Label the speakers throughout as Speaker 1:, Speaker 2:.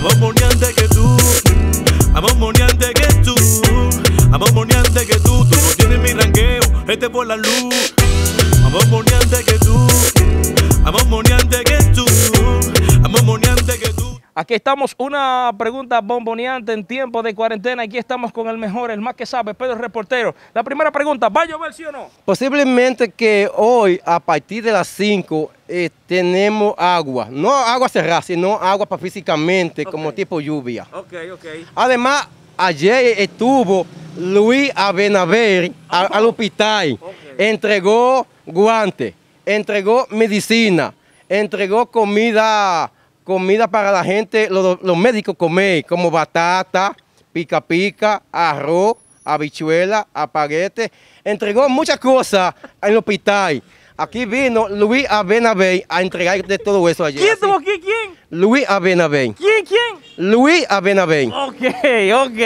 Speaker 1: Más moniante que tú, más moniante que tú, más moniante que tú no tienes mi ranqueo, este por la luz. Más moniante que tú, más moniante que tú, más moniante que tú.
Speaker 2: Aquí estamos, una pregunta bomboneante en tiempo de cuarentena. Aquí estamos con el mejor, el más que sabe, Pedro Reportero. La primera pregunta, ¿va a llover sí o no?
Speaker 3: Posiblemente que hoy, a partir de las 5, tenemos agua. No agua cerrada, sino agua para físicamente, como tipo lluvia.
Speaker 2: Ok.
Speaker 3: Además, ayer estuvo Luis Abinader al hospital. Entregó guantes, entregó medicina, entregó comida para la gente, los médicos comer, como batata, pica, arroz, habichuela, espaguete. Entregó muchas cosas en el hospital. Aquí vino Luis Abinader a entregar de todo eso ayer.
Speaker 2: ¿Quién estuvo aquí? ¿Quién?
Speaker 3: Luis Abinader.
Speaker 2: ¿Quién?
Speaker 3: Luis Abinader.
Speaker 2: Ok.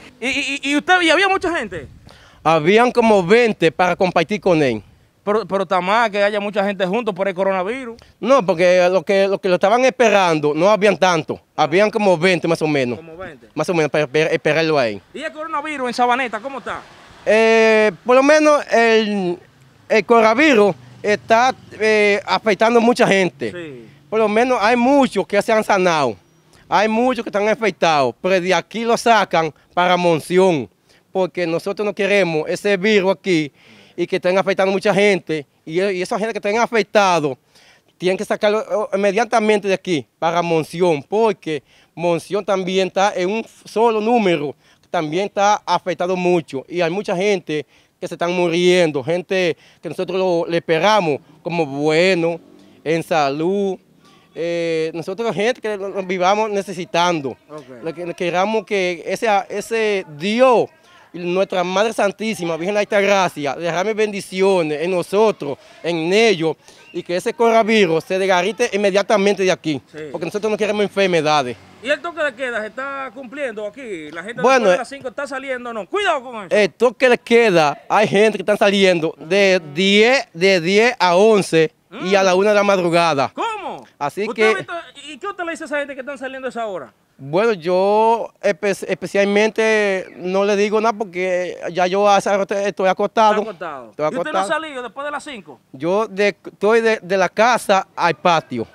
Speaker 2: ¿Y usted, y había mucha gente?
Speaker 3: Habían como 20 para compartir con él.
Speaker 2: Pero está mal que haya mucha gente juntos por el coronavirus.
Speaker 3: No, porque lo que lo estaban esperando no habían tanto. Habían como 20 más o menos.
Speaker 2: Como 20.
Speaker 3: Más o menos para esperarlo ahí.
Speaker 2: ¿Y el coronavirus en Sabaneta cómo está?
Speaker 3: Por lo menos el coronavirus está afectando a mucha gente.
Speaker 2: Sí.
Speaker 3: Por lo menos hay muchos que se han sanado. Hay muchos que están afectados. Pero de aquí lo sacan para Monción. Porque nosotros no queremos ese virus aquí y que estén afectando a mucha gente, y esa gente que estén afectados tienen que sacarlo inmediatamente de aquí para Monción, porque Monción también está en un solo número, también está afectado mucho, y hay mucha gente que se están muriendo, gente que nosotros le esperamos como bueno, en salud. Nosotros gente que lo vivamos necesitando, que queramos que ese Dios, nuestra Madre Santísima, Virgen de Alta Gracia, derrame bendiciones en nosotros, en ellos, y que ese coronavirus se desgarrite inmediatamente de aquí, porque nosotros no queremos enfermedades.
Speaker 2: ¿Y el toque de queda se está cumpliendo aquí? ¿La gente
Speaker 3: Bueno,
Speaker 2: después de las 5 está saliendo o no? Cuidado con eso.
Speaker 3: El toque de queda, hay gente que están saliendo de 10 a 11 y a la 1 de la madrugada.
Speaker 2: ¿Cómo?
Speaker 3: Así que...
Speaker 2: ¿Y qué usted le dice a esa gente que están saliendo a esa hora?
Speaker 3: Bueno, yo especialmente no le digo nada porque ya yo a esa hora estoy acostado.
Speaker 2: ¿Y usted no ha salido después de las 5?
Speaker 3: Yo estoy de la casa al patio.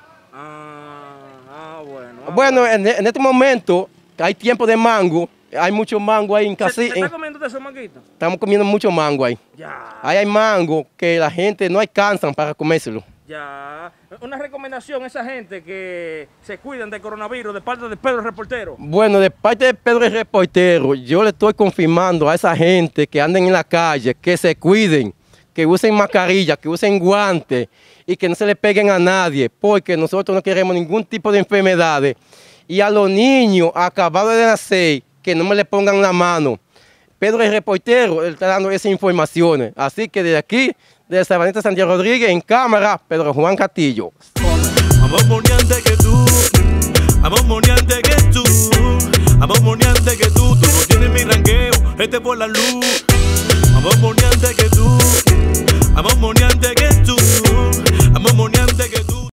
Speaker 2: Bueno.
Speaker 3: Bueno, en este momento hay tiempo de mango, hay mucho mango ahí en casa.
Speaker 2: ¿Se está comiendo de esos manguitos?
Speaker 3: Estamos comiendo mucho mango ahí.
Speaker 2: Ya.
Speaker 3: Ahí hay mango que la gente no alcanzan para comérselo.
Speaker 2: Ya. Una recomendación a esa gente que se cuiden del coronavirus de parte de Pedro Reportero.
Speaker 3: Bueno, de parte de Pedro el Reportero, yo le estoy confirmando a esa gente que anden en la calle, que se cuiden, que usen mascarilla, que usen guantes y que no se le peguen a nadie, porque nosotros no queremos ningún tipo de enfermedades. Y a los niños acabados de nacer, que no me le pongan la mano. Pedro el Reportero está dando esas informaciones. Así que desde aquí, de Sabaneta Santiago Rodríguez, en cámara, Pedro Juan Castillo.
Speaker 1: Más moniante que tú, más moniante que tú, más moniante que tú no tienes mi ranqueo, este por la luz.